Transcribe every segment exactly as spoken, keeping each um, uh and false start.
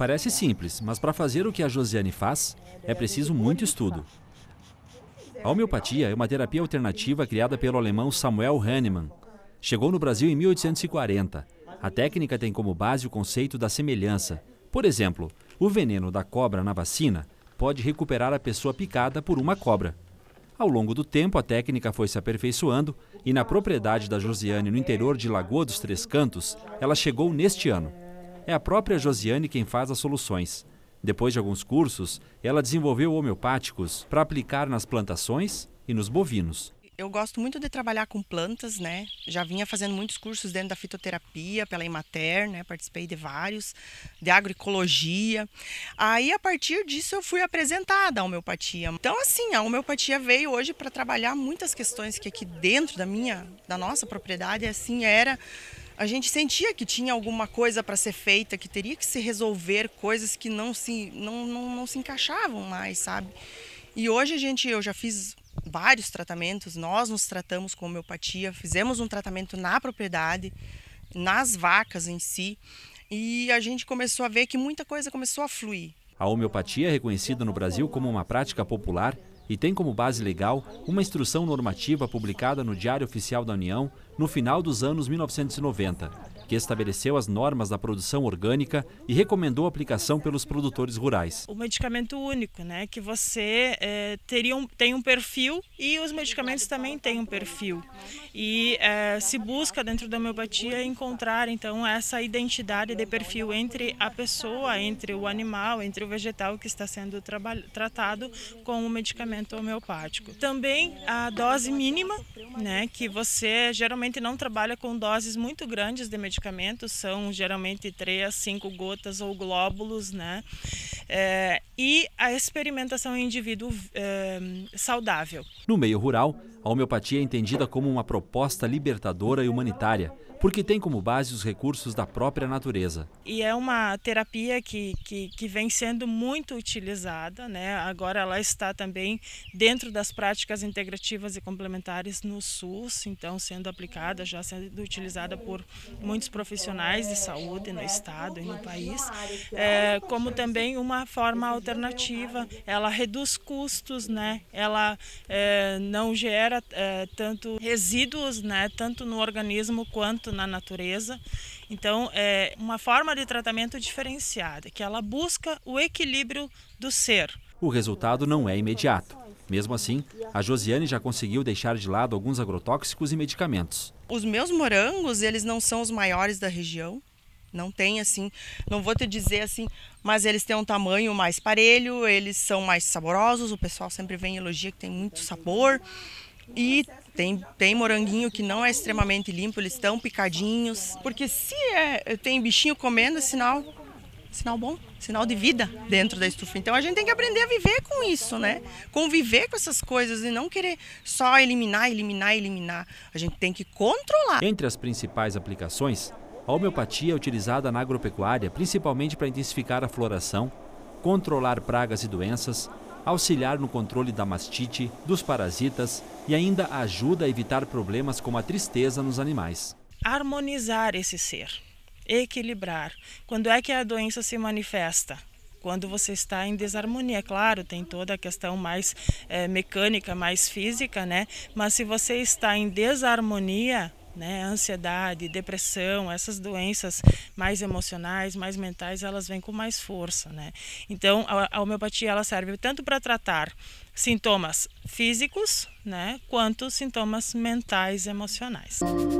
Parece simples, mas para fazer o que a Josiane faz, é preciso muito estudo. A homeopatia é uma terapia alternativa criada pelo alemão Samuel Hahnemann. Chegou no Brasil em mil oitocentos e quarenta. A técnica tem como base o conceito da semelhança. Por exemplo, o veneno da cobra na vacina pode recuperar a pessoa picada por uma cobra. Ao longo do tempo, a técnica foi se aperfeiçoando e na propriedade da Josiane, no interior de Lagoa dos Três Cantos, ela chegou neste ano. É a própria Josiane quem faz as soluções. Depois de alguns cursos, ela desenvolveu homeopáticos para aplicar nas plantações e nos bovinos. Eu gosto muito de trabalhar com plantas, né? Já vinha fazendo muitos cursos dentro da fitoterapia, pela Emater, né? Participei de vários, de agroecologia. Aí, a partir disso, eu fui apresentada à homeopatia. Então, assim, a homeopatia veio hoje para trabalhar muitas questões que aqui dentro da minha, da nossa propriedade, assim, era... A gente sentia que tinha alguma coisa para ser feita, que teria que se resolver coisas que não se, não, não, não se encaixavam mais, sabe? E hoje a gente, eu já fiz vários tratamentos, nós nos tratamos com homeopatia, fizemos um tratamento na propriedade, nas vacas em si, e a gente começou a ver que muita coisa começou a fluir. A homeopatia é reconhecida no Brasil como uma prática popular e tem como base legal uma instrução normativa publicada no Diário Oficial da União no final dos anos mil novecentos e noventa, que estabeleceu as normas da produção orgânica e recomendou a aplicação pelos produtores rurais. O medicamento único, né, que você é, teria um, tem um perfil e os medicamentos também têm um perfil. E é, se busca dentro da homeopatia encontrar então essa identidade de perfil entre a pessoa, entre o animal, entre o vegetal que está sendo tratado com o medicamento homeopático. Também a dose mínima, né, que você geralmente não trabalha com doses muito grandes de medicamentos, são geralmente três, cinco gotas ou glóbulos, né? É, e a experimentação em indivíduo é, saudável. No meio rural, a homeopatia é entendida como uma proposta libertadora e humanitária, porque tem como base os recursos da própria natureza. E é uma terapia que, que, que vem sendo muito utilizada, né? Agora ela está também dentro das práticas integrativas e complementares no SUS, então sendo aplicada, já sendo utilizada por muitos profissionais de saúde no estado e no país, é, como também uma forma alternativa. Ela reduz custos, né? Ela é, não gera é, tanto resíduos, né? Tanto no organismo quanto na natureza. Então, é uma forma de tratamento diferenciada, que ela busca o equilíbrio do ser. O resultado não é imediato. Mesmo assim, a Josiane já conseguiu deixar de lado alguns agrotóxicos e medicamentos. Os meus morangos, eles não são os maiores da região. Não tem assim, não vou te dizer assim, mas eles têm um tamanho mais parelho, eles são mais saborosos, o pessoal sempre vem e elogia que tem muito sabor. E tem, tem moranguinho que não é extremamente limpo, eles estão picadinhos. Porque se é, tem bichinho comendo, é sinal, sinal bom, sinal de vida dentro da estufa. Então a gente tem que aprender a viver com isso, né? Conviver com essas coisas e não querer só eliminar, eliminar, eliminar. A gente tem que controlar. Entre as principais aplicações, a homeopatia é utilizada na agropecuária principalmente para intensificar a floração, controlar pragas e doenças, auxiliar no controle da mastite, dos parasitas e ainda ajuda a evitar problemas como a tristeza nos animais. Harmonizar esse ser, equilibrar. Quando é que a doença se manifesta? Quando você está em desarmonia, claro, tem toda a questão mais é, mecânica, mais física, né? Mas se você está em desarmonia, né, ansiedade, depressão, essas doenças mais emocionais, mais mentais, elas vêm com mais força, né? Então, a, a homeopatia ela serve tanto para tratar sintomas físicos, né, quanto sintomas mentais e emocionais.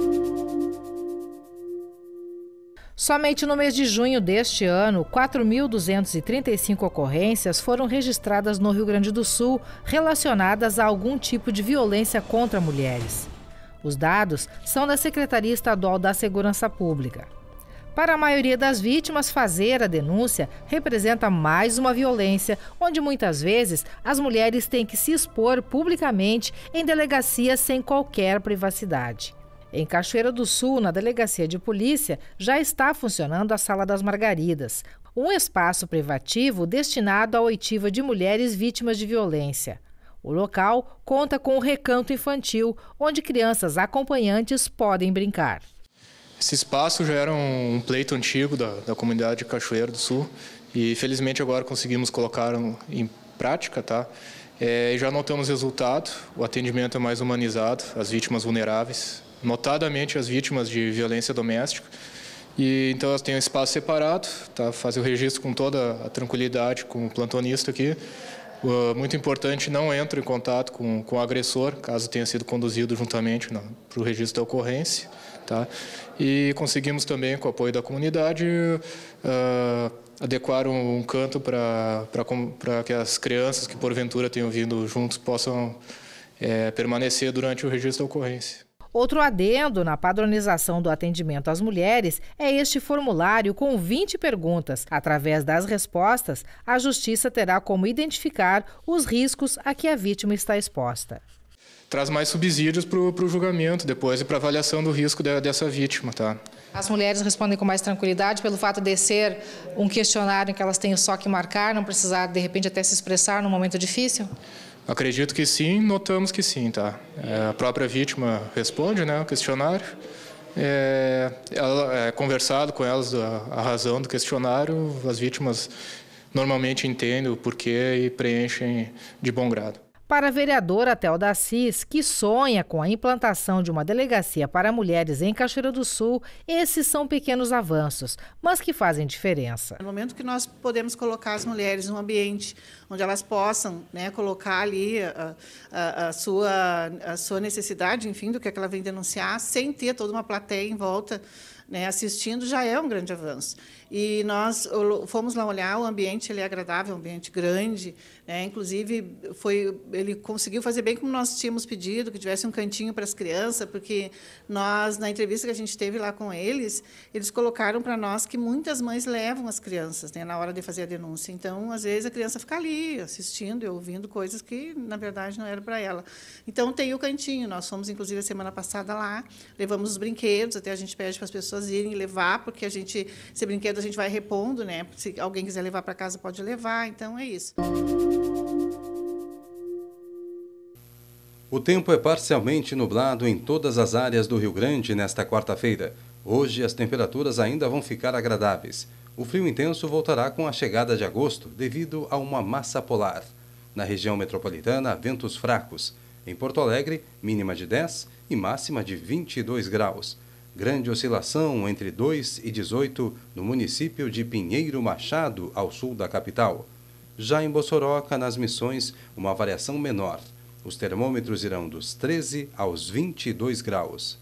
Somente no mês de junho deste ano, quatro mil duzentas e trinta e cinco ocorrências foram registradas no Rio Grande do Sul relacionadas a algum tipo de violência contra mulheres. Os dados são da Secretaria Estadual da Segurança Pública. Para a maioria das vítimas, fazer a denúncia representa mais uma violência, onde muitas vezes as mulheres têm que se expor publicamente em delegacias sem qualquer privacidade. Em Cachoeira do Sul, na Delegacia de Polícia, já está funcionando a Sala das Margaridas, um espaço privativo destinado à oitiva de mulheres vítimas de violência. O local conta com um recanto infantil, onde crianças acompanhantes podem brincar. Esse espaço já era um pleito antigo da, da comunidade de Cachoeira do Sul E felizmente agora conseguimos colocar em prática, tá? É, já notamos resultado, o atendimento é mais humanizado, as vítimas vulneráveis, notadamente as vítimas de violência doméstica. E então elas têm um espaço separado, tá? Fazem o registro com toda a tranquilidade com o plantonista aqui. Uh, muito importante, não entra em contato com, com o agressor, caso tenha sido conduzido juntamente para o registro da ocorrência. Tá? E conseguimos também, com o apoio da comunidade, uh, adequar um, um canto para que as crianças que porventura tenham vindo juntos possam é, permanecer durante o registro da ocorrência. Outro adendo na padronização do atendimento às mulheres é este formulário com vinte perguntas. Através das respostas, a Justiça terá como identificar os riscos a que a vítima está exposta. Traz mais subsídios para o julgamento depois e para a avaliação do risco de, dessa vítima. Tá? As mulheres respondem com mais tranquilidade pelo fato de ser um questionário em que elas têm só que marcar, não precisar, de repente, até se expressar num momento difícil? Acredito que sim, notamos que sim. Tá? É, a própria vítima responde, né, o questionário. É, ela, é conversado com elas a, a razão do questionário, as vítimas normalmente entendem o porquê e preenchem de bom grado. Para a vereadora Thelda Assis, que sonha com a implantação de uma delegacia para mulheres em Cachoeira do Sul, esses são pequenos avanços, mas que fazem diferença. No momento que nós podemos colocar as mulheres num ambiente onde elas possam, né, colocar ali a, a, a, sua, a sua necessidade, enfim, do que, é que ela vem denunciar, sem ter toda uma plateia em volta, né, assistindo, já é um grande avanço. E nós fomos lá olhar, o ambiente ele é agradável, um ambiente grande, né, inclusive foi, ele conseguiu fazer bem como nós tínhamos pedido, que tivesse um cantinho para as crianças, porque nós, na entrevista que a gente teve lá com eles, eles colocaram para nós que muitas mães levam as crianças, né, na hora de fazer a denúncia. Então, às vezes, a criança fica ali, assistindo e ouvindo coisas que, na verdade, não eram para ela. Então, tem o cantinho. Nós fomos, inclusive, a semana passada lá, levamos os brinquedos, até a gente pede para as pessoas irem levar, porque a gente, esse brinquedo a gente vai repondo, né? Se alguém quiser levar para casa, pode levar. Então, é isso. O tempo é parcialmente nublado em todas as áreas do Rio Grande nesta quarta-feira. Hoje, as temperaturas ainda vão ficar agradáveis. O frio intenso voltará com a chegada de agosto, devido a uma massa polar. Na região metropolitana, ventos fracos. Em Porto Alegre, mínima de dez e máxima de vinte e dois graus. Grande oscilação entre dois e dezoito no município de Pinheiro Machado, ao sul da capital. Já em Bossoroca, nas Missões, uma variação menor. Os termômetros irão dos treze aos vinte e dois graus.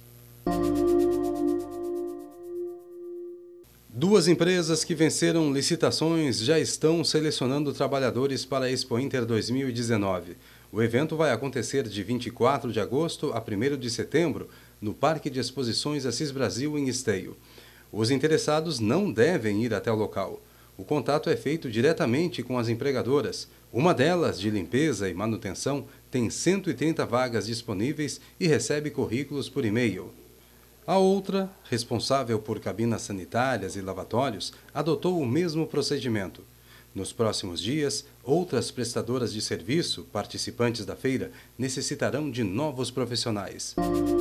Duas empresas que venceram licitações já estão selecionando trabalhadores para a Expo Inter dois mil e dezenove. O evento vai acontecer de vinte e quatro de agosto a primeiro de setembro, no Parque de Exposições Assis Brasil, em Esteio. Os interessados não devem ir até o local. O contato é feito diretamente com as empregadoras. Uma delas, de limpeza e manutenção, tem cento e trinta vagas disponíveis e recebe currículos por e-mail. A outra, responsável por cabinas sanitárias e lavatórios, adotou o mesmo procedimento. Nos próximos dias, outras prestadoras de serviço, participantes da feira, necessitarão de novos profissionais.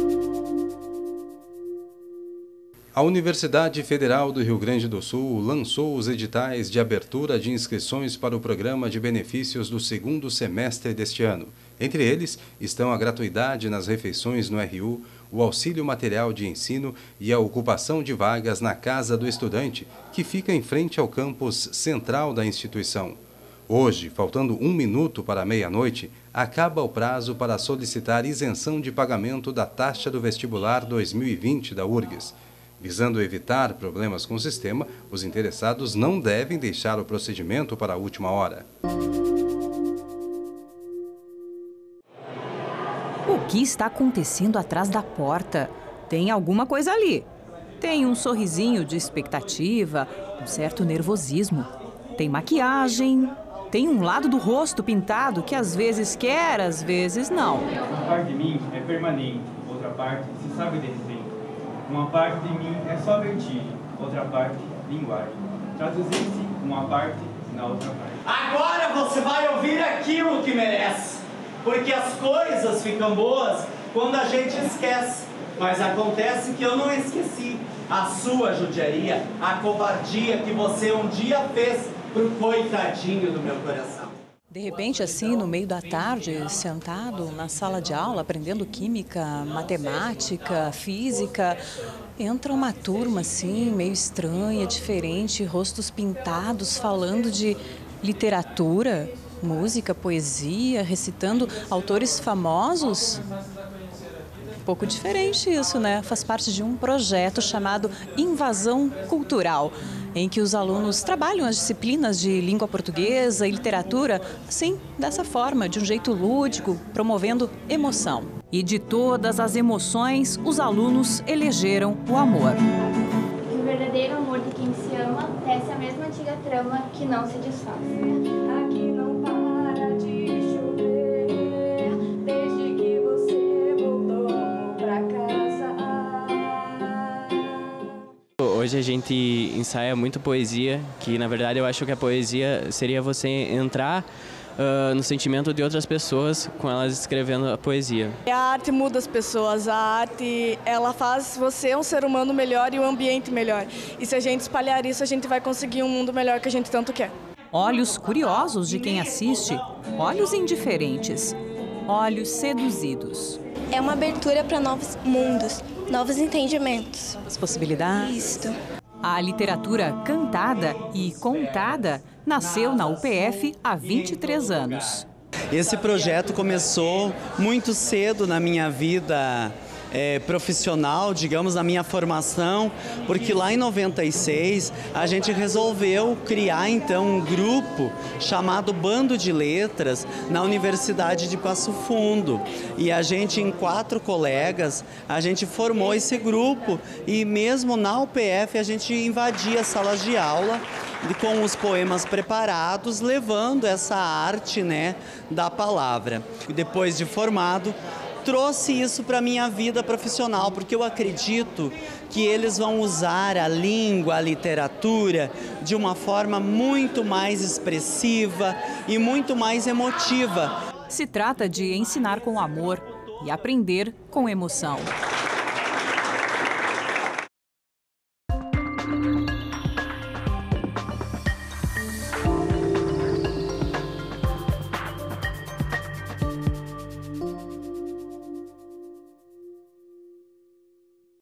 A Universidade Federal do Rio Grande do Sul lançou os editais de abertura de inscrições para o Programa de Benefícios do segundo semestre deste ano. Entre eles estão a gratuidade nas refeições no R U, o auxílio material de ensino e a ocupação de vagas na Casa do Estudante, que fica em frente ao campus central da instituição. Hoje, faltando um minuto para meia-noite, acaba o prazo para solicitar isenção de pagamento da taxa do vestibular dois mil e vinte da U R G S. Visando evitar problemas com o sistema, os interessados não devem deixar o procedimento para a última hora. O que está acontecendo atrás da porta? Tem alguma coisa ali. Tem um sorrisinho de expectativa, um certo nervosismo. Tem maquiagem, tem um lado do rosto pintado que às vezes quer, às vezes não. Uma parte de mim é permanente, outra parte se sabe de repente. Uma parte de mim é só vertigem, outra parte, linguagem. Traduzir-se uma parte na outra parte. Agora você vai ouvir aquilo que merece, porque as coisas ficam boas quando a gente esquece. Mas acontece que eu não esqueci a sua judiaria, a covardia que você um dia fez pro coitadinho do meu coração. De repente, assim, no meio da tarde, sentado na sala de aula, aprendendo química, matemática, física, entra uma turma, assim, meio estranha, diferente, rostos pintados, falando de literatura, música, poesia, recitando autores famosos. Um pouco diferente isso, né? Faz parte de um projeto chamado Invasão Cultural, em que os alunos trabalham as disciplinas de língua portuguesa e literatura, assim, dessa forma, de um jeito lúdico, promovendo emoção. E de todas as emoções, os alunos elegeram o amor. O verdadeiro amor de quem se ama tece a mesma antiga trama que não se desfaz. Aqui não para de chover, desde que você voltou pra casa. Hoje a gente ensaia muito poesia, que na verdade eu acho que a poesia seria você entrar uh, no sentimento de outras pessoas com elas escrevendo a poesia. A arte muda as pessoas, a arte ela faz você um ser humano melhor e um ambiente melhor. E se a gente espalhar isso, a gente vai conseguir um mundo melhor que a gente tanto quer. Olhos curiosos de quem assiste, olhos indiferentes, olhos seduzidos. É uma abertura para novos mundos, novos entendimentos. As possibilidades. Isto. A literatura cantada e contada nasceu na U P F há vinte e três anos. Esse projeto começou muito cedo na minha vida é, profissional, digamos, na minha formação, porque lá em noventa e seis a gente resolveu criar então um grupo chamado Bando de Letras na Universidade de Passo Fundo. E a gente, em quatro colegas, a gente formou esse grupo e mesmo na U P F a gente invadia salas de aula com os poemas preparados, levando essa arte, né, da palavra. E depois de formado, trouxe isso para a minha vida profissional, porque eu acredito que eles vão usar a língua, a literatura, de uma forma muito mais expressiva e muito mais emotiva. Se trata de ensinar com amor e aprender com emoção.